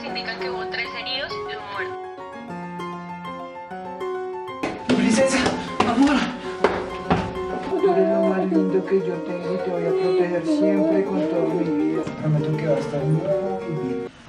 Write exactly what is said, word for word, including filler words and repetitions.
indican que hubo tres heridos y un muerto. Princesa, amor. Tú eres lo más lindo que yo tengo y te voy a proteger siempre con toda mi vida. Prometo que va a estar muy bien.